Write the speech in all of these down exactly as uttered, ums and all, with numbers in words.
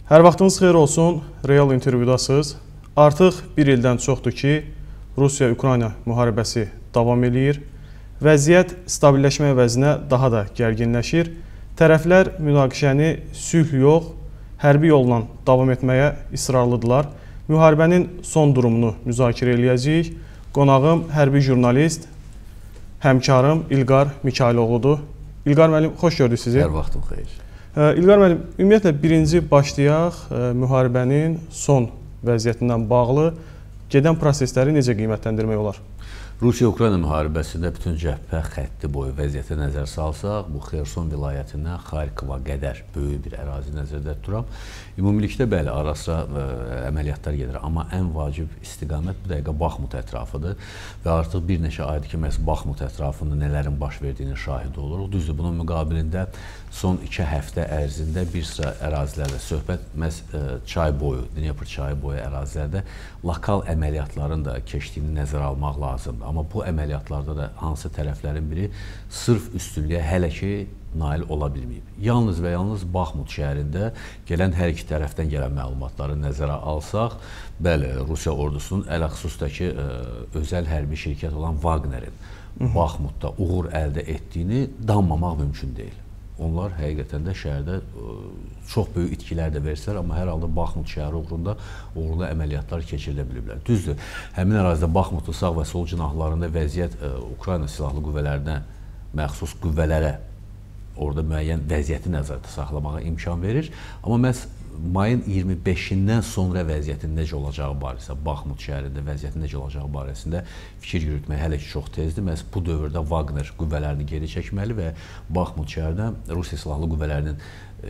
Hər vaxtınız xeyir olsun, Real intervyudasınız. Artıq bir ildən çoxdur ki, Rusiya-Ukrayna müharibəsi davam edir. Vəziyyət stabilləşmə əvəzinə daha da gərginləşir. Tərəflər münaqişəni sülh yox, hərbi yolla davam etməyə israrlıdırlar. Müharibənin son durumunu müzakirə eləyəcəyik. Qonağım hərbi jurnalist, həmkarım İlqar Mikayıloğludur. İlqar müəllim, xoş gördük sizi. Hər vaxtın xeyir. İlqar müəllim, ümumiyyətlə birinci başlayaq müharibənin son vəziyyətindən bağlı gedən prosesləri necə qiymətləndirmək olar? Rusiya-Ukrayna müharibəsində bütün cəbhə xətti boyu vəziyyətə nəzər salsaq, bu Xerson vilayətindən Xarkova qədər böyük bir ərazi nəzərdə tuturam. Ümumilikdə bəli, ara-sıra əməliyyatlar gedir, amma ən vacib istiqamət bu dəqiqə Baxmut ətrafıdır və artıq bir neçə aydır ki, məhz Baxmut ətrafında nələrin baş verdiyinin şahidi oluruq. Düzdür, bunun müqabilində son iki həftə ərzində bir sıra ərazilərdə söhbət məhz çay boyu, Dnepr çayı boyu ərazilərdə lokal əməliyyatların da keçdiyini nəzərə almaq lazımdır. Amma bu əməliyyatlarda da hansı tərəflərin biri sırf üstünlüyə hələ ki nail ola bilməyib. Yalnız və yalnız Baxmut şəhərində gələn hər iki tərəfdən gələn məlumatları nəzərə alsaq, bəli, Rusiya ordusunun ələxüsusdakı özəl hərbi şirkət olan Wagnerin Baxmutda uğur əldə etdiyini danmamaq mümkün deyil. Onlar həqiqətən də şəhərdə çox böyük itkilər də versələr, amma hər halda Baxmut şəhəri uğrunda uğurlu əməliyyatlar keçirilə biliblər. Düzdür, həmin ərazidə Baxmutun sağ və sol cinahlarında vəziyyət Ukrayna silahlı qüvvələrinə, məxsus qüvvələrə orada müəyyən vəziyyəti nəzərdə saxlamağa imkan verir. Amma məhz mayın iyirmi beşindən sonra vəziyyətin necə olacağı barəsində, Baxmut şəhərində vəziyyətin necə olacağı barəsində fikir yürütmək hələ ki çox tezdir. Məhz bu dövrdə Wagner qüvvələrini geri çəkməli və Baxmut şəhərinə Rusiya silahlı qüvvələrinin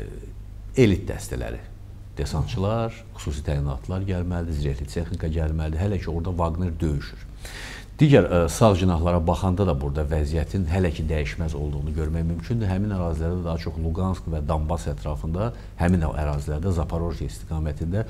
elit dəstələri, desantçılar, xüsusi təyinatlar gəlməlidir, zirehli texnika gəlməlidir. Hələ ki orada Wagner döyüşür. Digər sağ cinahlara baxanda da burada vəziyyətin hələ ki dəyişməz olduğunu görmək mümkündür. Həmin ərazilərdə daha çox Luqansk və Donbas ətrafında, həmin ərazilərdə Zaporojye istiqamətində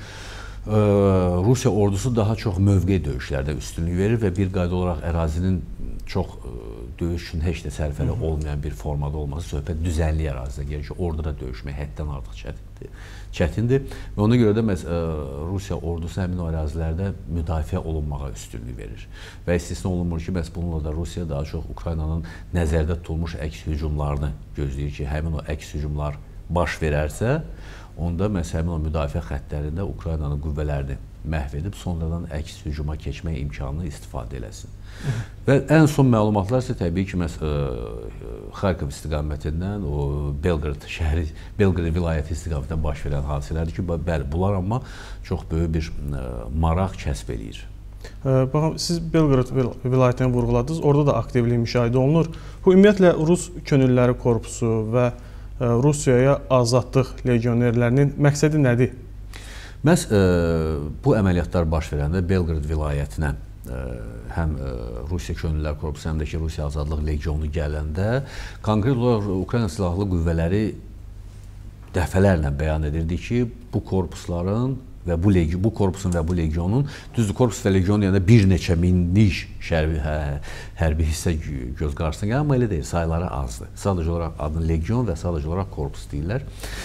Rusiya ordusu daha çox mövqe döyüşlərdə üstünlük verir və bir qayda olaraq ərazinin çox döyüş üçün heç də sərfəli olmayan bir formada olması söhbət düzənli ərazidə gedir ki, orada da döyüşmək həddən artıq çətindir. çətindir və ona görə də məhz Rusiya ordusu həmin o ərazilərdə müdafiə olunmağa üstünlük verir. Və istisna olunmur ki, məhz bununla da Rusiya daha çox Ukraynanın nəzərdə tutulmuş əks hücumlarını gözləyir ki, həmin o əks hücumlar baş verərsə, onda məhz həmin o müdafiə xəttlərində Ukraynanın qüvvələrini məhv edib, sonradan əks hücuma keçmək imkanını istifadə eləsin. Və ən son məlumatlar isə təbii ki, məhz Xarkov istiqamətindən, o Belqrad şəhəri, Belqrad vilayəti istiqamətindən baş verən hadisələrdir ki, bəli, bunlar amma çox böyük bir maraq kəsb eləyir. Baxın, siz Belqrad vilayətini vurğuladınız, orada da aktivlik müşahidə olunur. Bu, ümumiyyətlə, Rus könülləri korpusu və Rusiyaya azadlıq legionerlərinin məqsədi nədir? Məhz bu əməliyyatlar baş verəndə Belqrad vilayətinə həm Rusiya Könüllülər Korpusu, həm də ki, Rusiya Azadlıq Legionu gələndə konkret olaraq Ukrayna Silahlı Qüvvələri dəfələrlə bəyan edirdi ki, bu korpusların və bu, bu korpusun və bu legionun, düzdür, korpus və legion yəni bir neçə minlik şərbi, hə, hərbi hissə göz qarşısına gəlir, amma elə deyil, sayıları azdır. Sadəcə olaraq adını legion və sadəcə olaraq korpus deyirlər.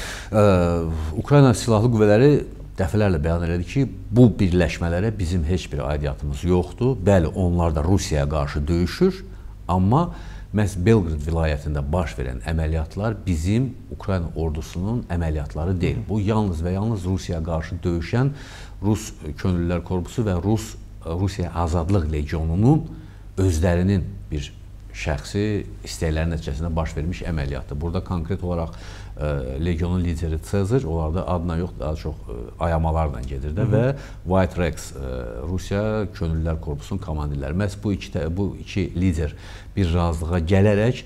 Ukrayna Silahlı Qüvvələri dəfələrlə bəyan elədi ki, bu birləşmələrə bizim heç bir aidiyyatımız yoxdur. Bəli, onlar da Rusiyaya qarşı döyüşür, amma məhz Belqrad vilayətində baş verən əməliyyatlar bizim Ukrayna ordusunun əməliyyatları deyil. Bu, yalnız və yalnız Rusiyaya qarşı döyüşən Rus Könüllülər Korpusu və Rus Rusiya Azadlıq Legionunun özlərinin bir şəxsi istəklərin nəticəsində baş vermiş əməliyyatdır. Burada konkret olaraq Legionun lideri Sezar, onlarda adına yox, daha çox ayamalarla gedir də və White Rex, Rusiya Könüllülər Korpusunun komandirləri. Məhz bu iki, bu iki lider bir razılığa gələrək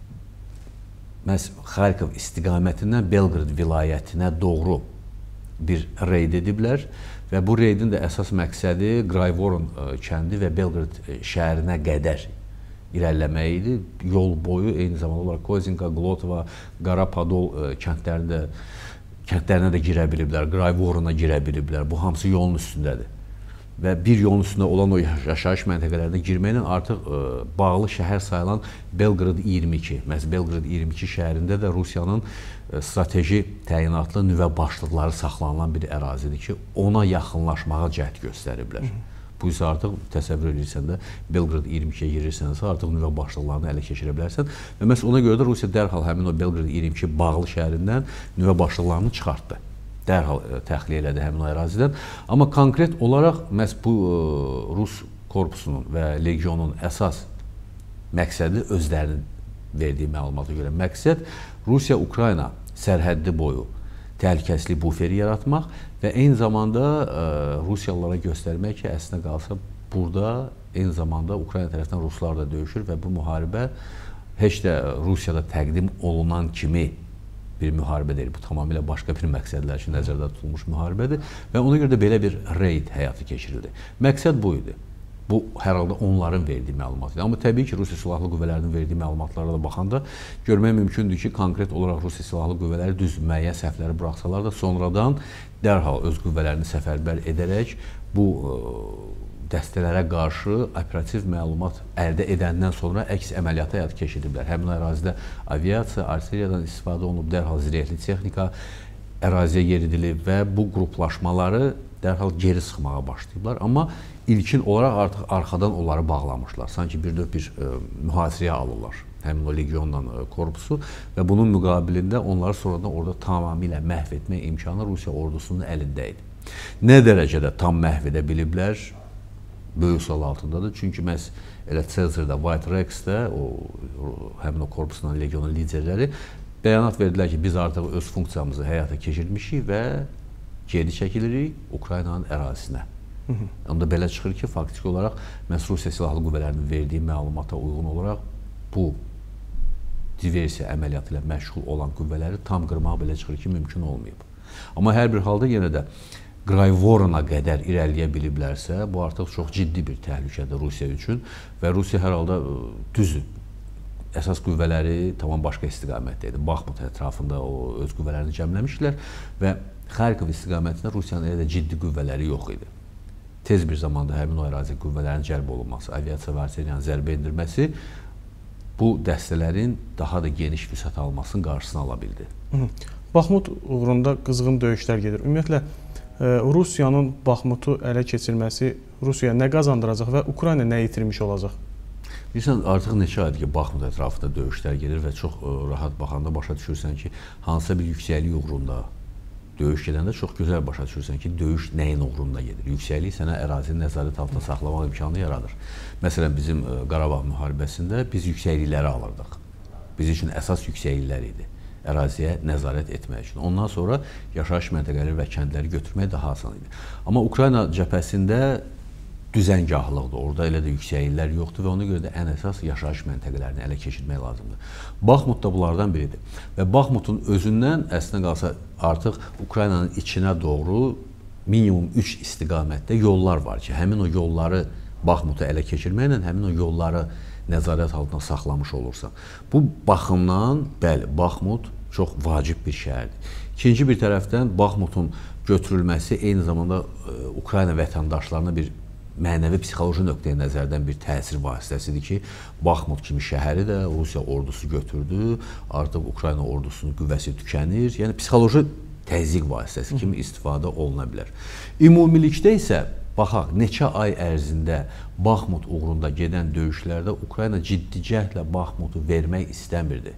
məhz Xarkov istiqamətindən Belqrad vilayətinə doğru bir reyd ediblər və bu reydin də əsas məqsədi Grayvoron kəndi və Belqrad şəhərinə qədər irəliləmək idi. Yol boyu eyni zamanda olaraq Kozinka, Glotova, Qara-Podol kəndlərində, kəndlərinə də girə biliblər, Grayvorona girə biliblər. Bu hamısı yolun üstündədir. və bir yolun üstündə olan o yaşayış məntəqələrinə girməklə artıq ə, bağlı şəhər sayılan Belqrad iyirmi iki, məhz Belqrad iyirmi iki şəhərində də Rusiyanın ə, strateji təyinatlı nüvə başlıqları saxlanılan bir ərazidir ki, ona yaxınlaşmağa cəhd göstəriblər. Hı -hı. Bu isə artıq təsəvvür edirsən də Belqrad iyirmi ikiyə girirsənsə artıq nüvə başlıqlarını ələ keçirə bilərsən və məhz ona görə də Rusiya dərhal həmin o Belqrad iyirmi iki bağlı şəhərindən nüvə başlıqlarını çıxartdı. Dərhal təxliyə elədi həmin o ərazidən. Amma konkret olaraq məhz bu ə, Rus korpusunun və legionun əsas məqsədi özlərinin verdiyi məlumata görə məqsəd Rusiya-Ukrayna sərhəddi boyu təhlükəsizlik buferi yaratmaq və eyni zamanda ə, Rusiyalılara göstərmək ki, əslində qalsa burada eyni zamanda Ukrayna tərəfindən Ruslar da döyüşür və bu müharibə heç də Rusiyada təqdim olunan kimi bir müharibə deyil. Bu tamamilə başqa bir məqsədlər üçün nəzərdə tutulmuş müharibədir və ona görə də belə bir reyd həyata keçirildi. Məqsəd bu idi. Bu, hər halda onların verdiyi məlumat idi. Amma təbii ki, Rusiya Silahlı Qüvvələrinin verdiyi məlumatlara da baxanda görmək mümkündür ki, konkret olaraq Rusiya Silahlı Qüvvələri düz müəyyən səhvləri buraxsalar da sonradan dərhal öz qüvvələrini səfərbər edərək bu ə, dəstələrə qarşı operativ məlumat əldə edəndən sonra əks əməliyyata həyata keçirdiblər. Həmin ərazidə aviasiya, artilleriyadan istifadə olunub, dərhal zirehli texnika əraziyə yeridilib və bu qruplaşmaları dərhal geri sıxmağa başlayıblar. Amma ilkin olaraq artıq arxadan onları bağlamışlar. Sanki bir növ bir ə, mühasirəyə alırlar həmin o legionla korpusu və bunun müqabilində onları sonradan orada tamamilə məhv etmək imkanı Rusiya ordusunun əlində idi. Nə dərəcədə tam məhv edə biliblər? Böyük sual altındadır. Çünki məhz elə Cezar'da, White Rex'də o, o həmin o korpusunun legionun liderləri bəyanat verdilər ki, biz artıq öz funksiyamızı həyata keçirmişik və geri çəkilirik Ukraynanın ərazisinə. Hı -hı. Onda belə çıxır ki, faktiki olaraq məhz Rusiya Silahlı Qüvvələrinin verdiyi məlumata uyğun olaraq bu diversiya əməliyyatı ilə məşğul olan qüvvələri tam qırmaq belə çıxır ki, mümkün olmayıb. Amma hər bir halda yenə də Grayvorona qədər irəliyə biliblərsə, bu artıq çox ciddi bir təhlükədir Rusiya üçün və Rusiya hər halda düzdür. Əsas qüvvələri tamam başqa istiqamətdə idi. Baxmut ətrafında o öz qüvvələrini cəmləmişdilər və Xarkov istiqamətində Rusiyanın elə də ciddi qüvvələri yox idi. Tez bir zamanda həmin o ərazi qüvvələrin cəlb olunması, aviasiya və artilleriyanın zərbə endirməsi bu dəstələrin daha da geniş vüsət almasının qarşısını ala bildi. Baxmut uğrunda qızğın döyüşlər gedir. Ümumiyyətlə, Rusiyanın Baxmutu ələ keçirməsi Rusiyaya nə qazandıracaq və Ukrayna nə itirmiş olacaq? Bilirsən, artıq neçə aydır ki, Baxmut ətrafında döyüşlər gedir və çox rahat baxanda başa düşürsən ki, hansısa bir yüksəklik uğrunda döyüş gedəndə çox gözəl başa düşürsən ki, döyüş nəyin uğrunda gedir. Yüksəklik sənə ərazini nəzarət altında saxlamaq imkanı yaradır. Məsələn, bizim Qarabağ müharibəsində biz yüksəklikləri alırdıq. Biz üçün əsas yüksəkliklər idi əraziyə nəzarət etmək üçün. Ondan sonra yaşayış məntəqələri və kəndləri götürmək daha asan idi. Amma Ukrayna cəbhəsində düzəngahlıqdır. Orada elə də yüksəkliklər yoxdur və ona görə də ən əsas yaşayış məntəqələrini ələ keçirmək lazımdır. Baxmut da bunlardan biridir. Və Baxmutun özündən əslində qalsa artıq Ukraynanın içinə doğru minimum üç istiqamətdə yollar var ki, həmin o yolları Baxmutu ələ keçirməklə həmin o yolları nəzarət altında saxlamış olursan. Bu baxımdan, bəli, Baxmut çox vacib bir şəhərdir. İkinci bir tərəfdən Baxmutun götürülməsi eyni zamanda e, Ukrayna vətəndaşlarına bir mənəvi psixoloji nöqteyi nəzərdən bir təsir vasitəsidir ki, Baxmut kimi şəhəri də Rusiya ordusu götürdü, artıq Ukrayna ordusunun qüvvəsi tükənir. Yəni psixoloji təzyiq vasitəsi kimi istifadə oluna bilər. Ümumilikdə isə baxaq, neçə ay ərzində Baxmut uğrunda gedən döyüşlərdə Ukrayna ciddi cəhdlə Baxmutu vermək istəmirdi.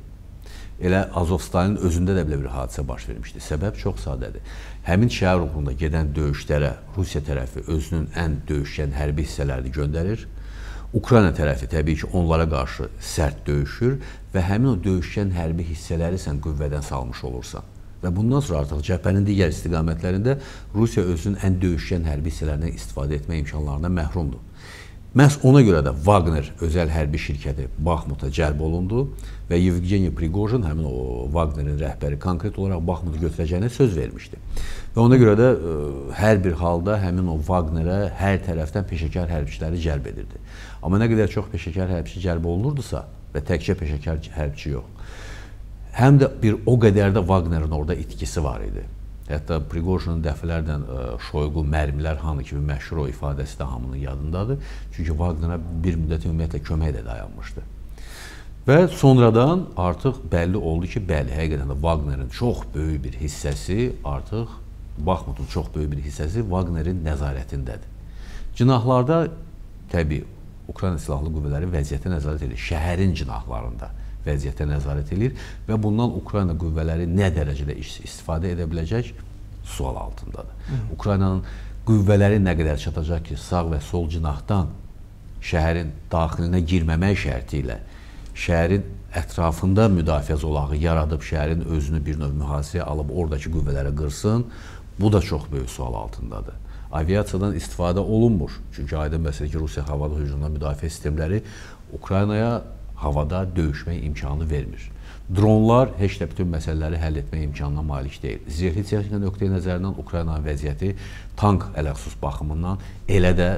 Elə Azovstalin özündə də belə bir hadisə baş vermişdi. Səbəb çox sadədir. Həmin şəhər uğrunda gedən döyüşlərə Rusiya tərəfi özünün ən döyüşkən hərbi hissələrini göndərir. Ukrayna tərəfi təbii ki, onlara qarşı sərt döyüşür və həmin o döyüşkən hərbi hissələri sən qüvvədən salmış olursan. Və bundan sonra artıq cəbhənin digər istiqamətlərində Rusiya özünün ən döyüşkən hərbi hissələrindən istifadə etmə imkanlarından məhrumdur. Məhz ona görə də Wagner özəl hərbi şirkəti Baxmuta cəlb olundu və Yevgeniy Prigojin, həmin o Wagnerin rəhbəri, konkret olaraq Baxmutu götürəcəyinə söz vermişdi. Və ona görə də ə, hər bir halda həmin o Wagnerə hər tərəfdən peşəkar hərbçiləri cəlb edirdi. Amma nə qədər çox peşəkar hərbçi cəlb olunurdusa və təkcə peşəkar hərbçi yox, həm də bir o qədər də Wagnerin orada itkisi var idi. Hətta Priqojinin dəfələrlə Şoyqu mərmilər hanı kimi məşhur o ifadəsi də hamının yadındadır. Çünki Wagner'a bir müddət ümumiyyətlə kömək də dayanmışdı. Və sonradan artıq bəlli oldu ki, bəli, həqiqətən də Wagner'in çox böyük bir hissəsi artıq, Baxmutun çox böyük bir hissəsi Wagner'in nəzarətindədir. Cinahlarda təbii Ukrayna Silahlı Qüvvələri vəziyyətə nəzarət edir. Şəhərin cinahlarında vəziyyətə nəzarət edir və bundan Ukrayna qüvvələri nə dərəcədə istifadə edə biləcək sual altındadır. Hı. Ukraynanın qüvvələri nə qədər çatacaq ki, sağ və sol cinahdan şəhərin daxilinə girməmək şərti ilə şəhərin ətrafında müdafiə zolağı yaradıb şəhərin özünü bir növ mühasirəyə alıb oradakı qüvvələri qırsın, bu da çox böyük sual altındadır. Aviasiyadan istifadə olunmur. Çünki aydın məsələ ki, Rusiya havada hücumdan müdafiə sistemləri Ukraynaya havada döyüşmək imkanı vermir. Dronlar heç də bütün məsələləri həll etmək imkanına malik deyil. Zirehli texnika nöqteyi nəzərindən Ukraynanın vəziyyəti tank ələxsus baxımından elə də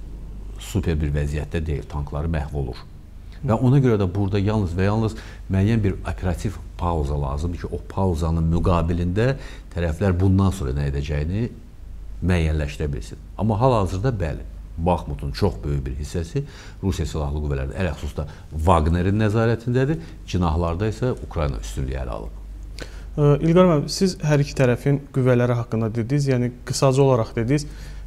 super bir vəziyyətdə deyil. Tankları məhv olur. Və ona görə də burada yalnız və yalnız müəyyən bir operativ pauza lazımdır ki, o pauzanın müqabilində tərəflər bundan sonra nə edəcəyini müəyyənləşdirə bilsin. Amma hal-hazırda bəli, Baxmutun çox böyük bir hissəsi Rusiya Silahlı Qüvvələrinin, ələxüsusda Wagner'in nəzarətindədir, cinahlarda isə Ukrayna üstünlüyü ələ alıb. İlqar müəllim, siz hər iki tərəfin qüvvələri haqqında dediniz, yəni qısaca olaraq dediniz.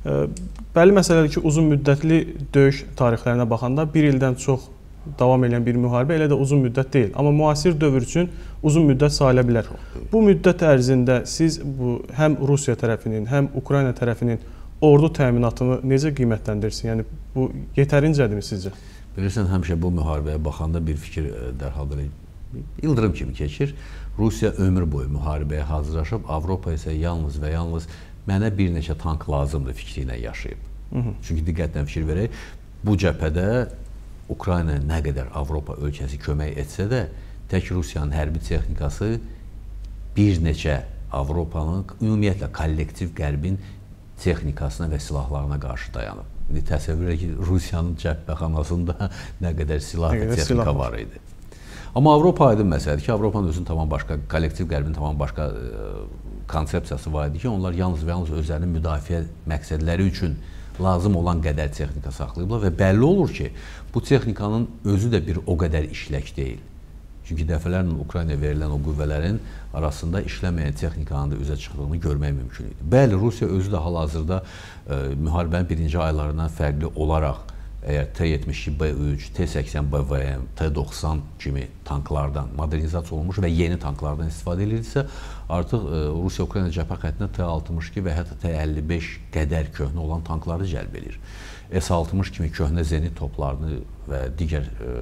Bəli məsələdir ki, uzun müddətli döyüş tarixlərinə baxanda bir ildən çox davam edən bir müharibə elə də uzun müddət deyil. Amma müasir dövr üçün uzun müddət sayıla bilər. Bu müddət ərzində siz bu həm Rusiya tərəfinin, həm Ukrayna tərəfinin ordu təminatını necə qiymətləndirirsiniz? Yəni bu yetərincədirmi sizcə? Bilirsən, həmişə bu müharibəyə baxanda bir fikir dərhal belə ildırım kimi keçir. Rusiya ömür boyu müharibəyə hazırlaşıb, Avropa isə yalnız və yalnız mənə bir neçə tank lazımdır fikri ilə yaşayıb. Hı -hı. Çünki diqqətlə fikir verək, bu cəbhədə Ukrayna nə qədər Avropa ölkəsi kömək etsə də, tək Rusiyanın hərbi texnikası bir neçə Avropanın, ümumiyyətlə kollektiv qərbin texnikasına və silahlarına qarşı dayanıb. İndi təsəvvür edək ki, Rusiyanın cəbhəxanasında nə qədər silah və texnika silah var idi. Amma Avropa aydın məsələdir ki, Avropanın özünün tamam başqa, kollektiv qərbin tamam başqa e, konsepsiyası var idi ki, onlar yalnız və yalnız özlərinin müdafiə məqsədləri üçün lazım olan qədər texnika saxlayıblar və bəlli olur ki, bu texnikanın özü də bir o qədər işlək deyil. Çünki dəfələrlə Ukraynaya verilən o qüvvələrin arasında işləməyən texnikanın da üzə çıxdığını görmək mümkün idi. Bəli, Rusiya özü də hal-hazırda e, müharibənin birinci aylarından fərqli olaraq əgər T yetmiş iki B üç, T səksən B V M, T doxsan kimi tanklardan modernizasiya olunmuş və yeni tanklardan istifadə edirsə, artıq e, Rusiya-Ukrayna cəbhə xəttinə T altmış iki və hətta T əlli beş qədər köhnə olan tankları cəlb edir. S altmış kimi köhnə zenit toplarını və digər e,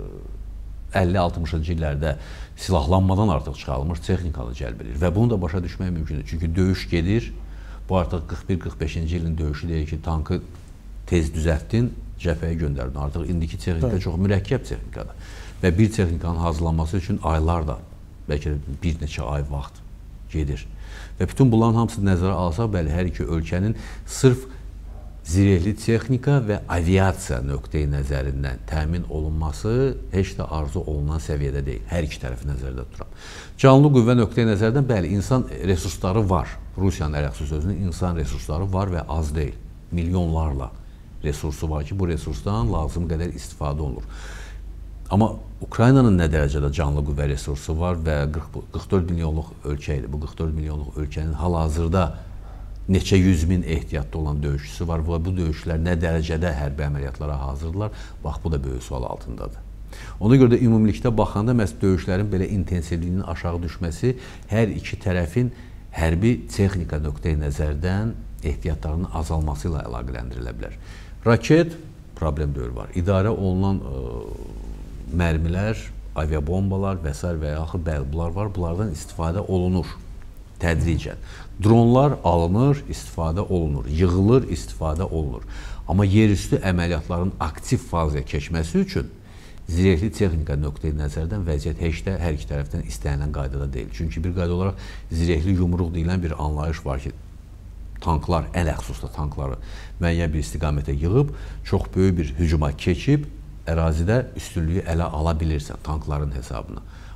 əlli altmışıncı illərdə silahlanmadan artıq çıxarılmış texnikanı cəlb edir və bunu da başa düşmək mümkündür. Çünki döyüş gedir, bu artıq qırx bir qırx beşinci ilin döyüşü deyir ki, tankı tez düzəltdin, cəbhəyə göndərdin. Artıq indiki texnika evet. çox mürəkkəb texnikadır və bir texnikanın hazırlanması üçün aylar da, bəlkə də bir neçə ay vaxt gedir. Və bütün bunların hamısını nəzərə alsaq, bəli, hər iki ölkənin sırf zirehli texnika və aviasiya nöqteyi nəzərindən təmin olunması heç də arzu olunan səviyyədə deyil. Hər iki tərəfi nəzərdə tuturam. Canlı qüvvə nöqteyi nəzərdən bəli, insan resursları var. Rusiyanın ələxüsus özünün insan resursları var və az deyil. Milyonlarla resursu var ki, bu resursdan lazım qədər istifadə olunur. Amma Ukraynanın nə dərəcədə canlı qüvvə resursu var və qırx dörd milyonluq ölkə idi. Bu qırx dörd milyonluq ölkənin hal-hazırda neçə yüz min ehtiyatda olan döyüşçüsü var və bu döyüşçülər nə dərəcədə hərbi əməliyyatlara hazırdırlar, bax bu da böyük sual altındadır. Ona görə də ümumilikdə baxanda məhz döyüşlərin belə intensivliyinin aşağı düşməsi hər iki tərəfin hərbi texnika nöqteyi nəzərdən ehtiyatlarının azalması ilə əlaqələndirilə bilər. Raket problem deyil var. İdarə olunan ə, mərmilər, aviabombalar və s. və yaxud bəli bunlar var, bunlardan istifadə olunur tədricən. Dronlar alınır, istifadə olunur, yığılır, istifadə olunur. Amma yerüstü əməliyyatların aktiv fazaya keçməsi üçün zirehli texnika nöqteyi nəzərdən vəziyyət heç də hər iki tərəfdən istənilən qaydada deyil. Çünki bir qayda olaraq zirehli yumruq deyilən bir anlayış var ki, tanklar, ələxüsusda tankları müəyyən bir istiqamətə yığıb, çox böyük bir hücuma keçib, ərazidə üstünlüyü ələ ala bilirsən tankların hesabına.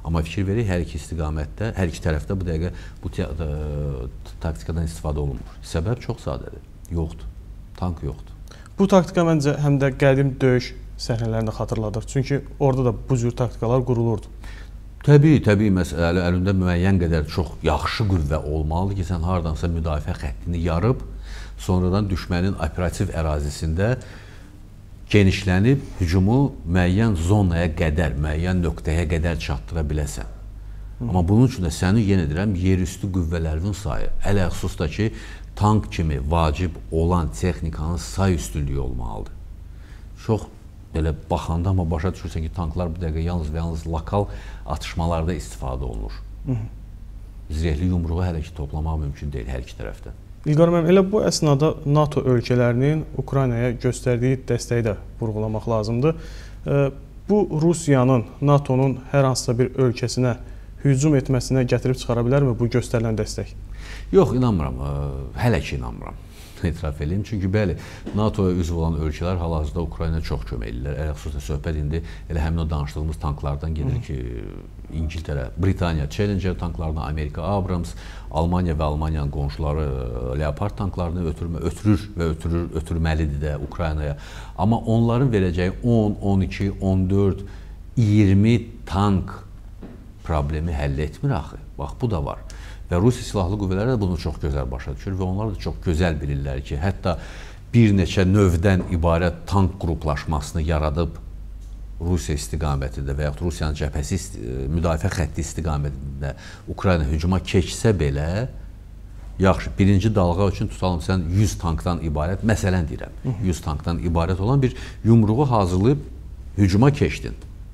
Amma fikir verək, hər iki istiqamətdə, hər iki tərəfdə bu dəqiqə bu taktikadan istifadə olunmur. Səbəb çox sadədir. Yoxdur. Tank yoxdur. Bu taktika məncə həm də qədim döyüş səhnələrini xatırladır. Çünki orada da bu cür taktikalar qurulurdu. Təbii, təbii məsələ əlində müəyyən qədər çox yaxşı qüvvə olmalıdır ki, sən hardansa müdafiə xəttini yarıb, sonradan düşmənin operativ ərazisində genişlənib hücumu müəyyən zonaya qədər, müəyyən nöqtəyə qədər çatdıra biləsən. Hı. Amma bunun üçün də sənin, yenə deyirəm, yerüstü qüvvələrinin sayı, ələxüsus da ki, tank kimi vacib olan texnikanın say üstünlüyü olmalıdır. Çox belə baxanda, amma başa düşürsən ki, tanklar bu dəqiqə yalnız və yalnız lokal atışmalarda istifadə olunur. Hı. Zirehli yumruğu hələ ki toplamaq mümkün deyil hər iki tərəfdən. İlqar müəllim, elə bu əsnada NATO ölkələrinin Ukraynaya göstərdiyi dəstəyi də vurğulamaq lazımdır. Bu, Rusiyanın, NATO'nun hər hansısa bir ölkəsinə hücum etməsinə gətirib çıxara bilərmi bu göstərilən dəstək? Yox, inanmıram. Hələ ki inanmıram. etiraf edeyim. Çünki bəli, NATOya üzv olan ölkələr hal-hazırda Ukraynaya çox kömək edirlər. Əlxüsusən söhbət indi elə həmin o danışdığımız tanklardan gedir ki, İngiltərə, Britaniya Challenger tanklarına, Amerika Abrams, Almaniya və Almaniyanın qonşuları Leopard tanklarını ötürmə, ötürür və ötürür, ötürməlidir də Ukraynaya. Amma onların verəcəyi on, on iki, on dörd, iyirmi tank problemi həll etmir axı. Bax, bu da var. Və Rusiya Silahlı Qüvvələri də bunu çox gözəl başa düşür və onlar da çox gözəl bilirlər ki, hətta bir neçə növdən ibarət tank qruplaşmasını yaradıb Rusiya istiqamətində və yaxud Rusiyanın cəbhəsi müdafiə xətti istiqamətində Ukrayna hücuma keçsə belə, yaxşı, birinci dalğa üçün tutalım sən yüz tankdan ibarət, məsələn deyirəm, yüz tankdan ibarət olan bir yumruğu hazırlayıb hücuma keçdin.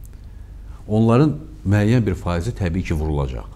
Onların müəyyən bir faizi təbii ki, vurulacaq.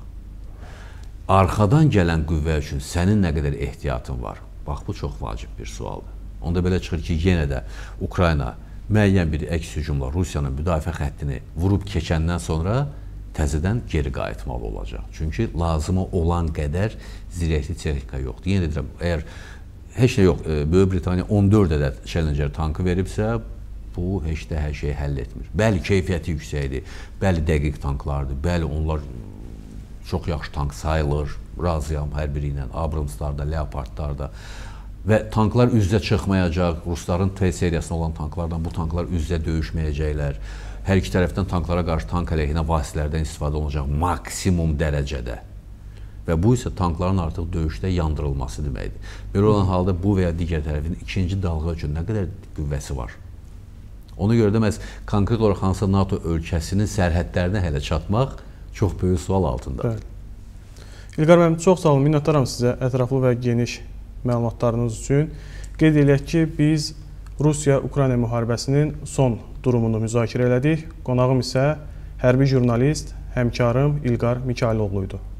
Arxadan gələn qüvvə üçün sənin nə qədər ehtiyatın var? Bax, bu çox vacib bir sualdır. Onda belə çıxır ki, yenə də Ukrayna müəyyən bir əks hücumla Rusiyanın müdafiə xəttini vurub keçəndən sonra təzədən geri qayıtmalı olacaq. Çünki lazımı olan qədər zirehli texnika yoxdur. Yenə deyirəm, əgər heç nə yox, Böyük Britaniya on dörd ədəd Challenger tankı veribsə, bu heç də hər şeyi həll etmir. Bəli, keyfiyyəti yüksəkdir, bəli, dəqiq tanklardır, bəli, onlar çox yaxşı tank sayılır, razıyam hər biri ilə, Abramslarda, Leopardlarda və tanklar üz-üzə çıxmayacaq, Rusların T seriyasında olan tanklardan bu tanklar üz-üzə döyüşməyəcəklər, hər iki tərəfdən tanklara qarşı tank əleyhinə vasitələrdən istifadə olunacaq maksimum dərəcədə və bu isə tankların artıq döyüşdə yandırılması deməkdir. Belə olan halda bu və ya digər tərəfin ikinci dalğa üçün nə qədər qüvvəsi var? Ona görə də məhz konkret olaraq hansısa NATO ölkəsinin sərhədlərinə hələ çatmaq çox böyük sual altında. İlqar müəllim, çox sağ olun, minnətdaram sizə ətraflı və geniş məlumatlarınız üçün. Qeyd edək ki, biz Rusiya-Ukrayna müharibəsinin son durumunu müzakirə elədik. Qonağım isə hərbi jurnalist, həmkarım İlqar Mikayıloğlu idi.